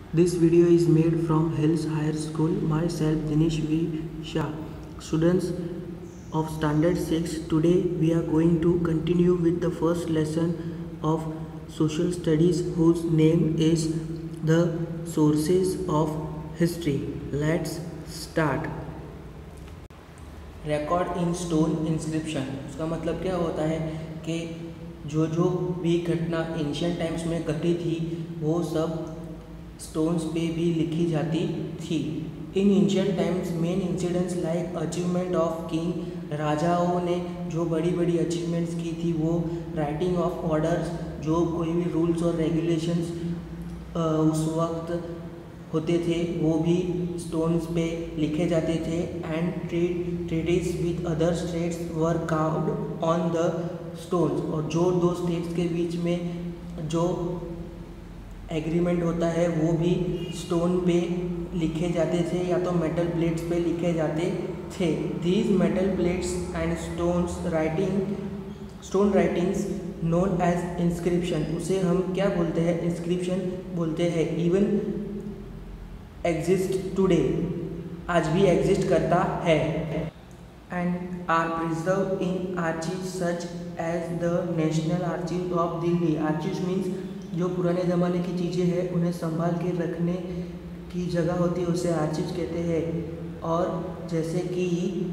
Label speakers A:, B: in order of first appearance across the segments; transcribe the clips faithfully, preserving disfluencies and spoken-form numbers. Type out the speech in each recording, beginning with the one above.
A: This video is made from Hills Higher School. Myself Dinesh V. Shah. Students of Standard six, today we are going to continue with the first lesson of Social Studies, whose name is The Sources of History. Let's start. Record in stone inscription. उसका मतलब क्या होता है कि जो जो भी घटना एंशियंट टाइम्स में घटी थी वो सब स्टोन्स पे भी लिखी जाती थी. In ancient times main incidents like achievement of king, राजाओं ने जो बड़ी बड़ी अचीवमेंट्स की थी वो राइटिंग ऑफ ऑर्डर्स, जो कोई भी रूल्स और रेगुलेशंस उस वक्त होते थे वो भी स्टोन्स पे लिखे जाते थे. And trade treaties with other states were carved on the stones, और जो दो स्टेट्स के बीच में जो एग्रीमेंट होता है वो भी स्टोन पे लिखे जाते थे या तो मेटल प्लेट्स पे लिखे जाते थे. These metal plates and stones writing stone writings known as inscription, उसे हम क्या बोलते हैं, इंस्क्रिप्शन बोलते हैं. इवन एग्जिस्ट टुडे, आज भी एग्जिस्ट करता है. And are preserve in archive such as the national archive of Delhi. Archive means जो पुराने ज़माने की चीज़ें हैं उन्हें संभाल के रखने की जगह होती है, उसे आर्चीव कहते हैं. और जैसे कि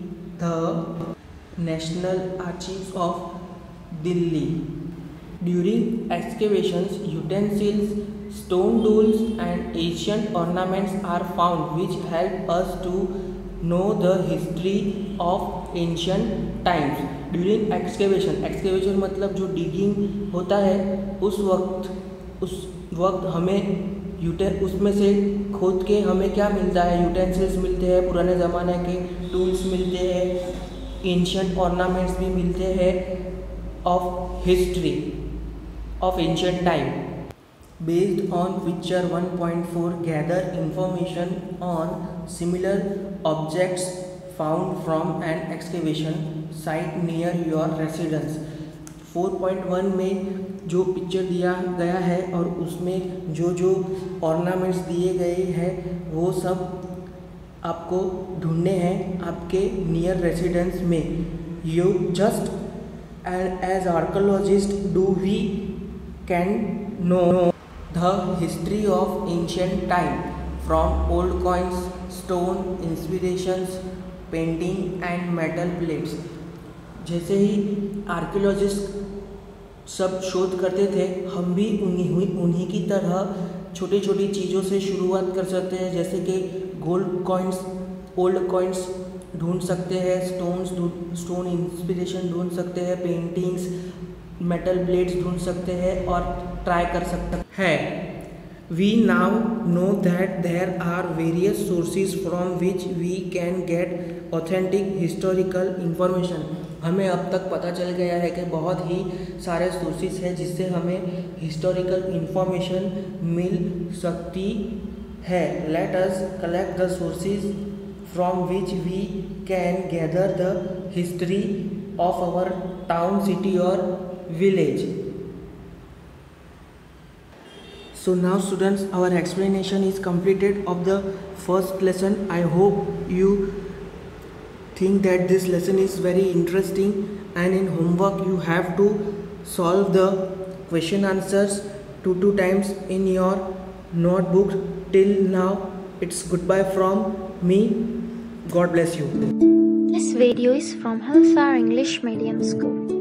A: the national archive of Delhi. During excavations utensils, stone tools and ancient ornaments are found which help us to know the history of ancient times. During excavation, excavation मतलब जो digging होता है उस वक्त उस वक्त हमें यूटे उसमें से खोद के हमें क्या मिलता है, यूटेंसिल्स मिलते हैं, पुराने ज़माने के टूल्स मिलते हैं, एंशियंट ऑर्नामेंट्स भी मिलते हैं of history of ancient time. Based on picture one point four, gather information on similar objects found from an excavation site near your residence. four point one में जो पिक्चर दिया गया है और उसमें जो जो ऑर्नामेंट्स दिए गए हैं वो सब आपको ढूंढने हैं आपके नियर रेसिडेंस में. You just and as archaeologist do we can know the history of ancient time from old coins, stone inspirations, painting and metal plates. जैसे ही आर्कियोलॉजिस्ट सब शोध करते थे हम भी उन्हीं उन्हीं की तरह छोटी छोटी चीज़ों से शुरुआत कर सकते हैं. जैसे कि गोल्ड कॉइन्स, ओल्ड कॉइन्स ढूंढ सकते हैं, स्टोन्स स्टोन इंस्पिरेशन ढूंढ सकते हैं, पेंटिंग्स, मेटल प्लेट्स ढूंढ सकते हैं और ट्राई कर सकते हैं. We now know that there are various sources from which we can get authentic historical information. हमें अब तक पता चल गया है कि बहुत ही सारे सोर्सेज हैं जिससे हमें हिस्टोरिकल इंफॉर्मेशन मिल सकती है. Let us collect the sources from which we can gather the history of our town, city और village. So now students, our explanation is completed of the first lesson. I hope you think that this lesson is very interesting, and in homework you have to solve the question answers two two times in your notebook. Till now it's goodbye from me. God bless you.
B: This video is from Hillsar English Medium School.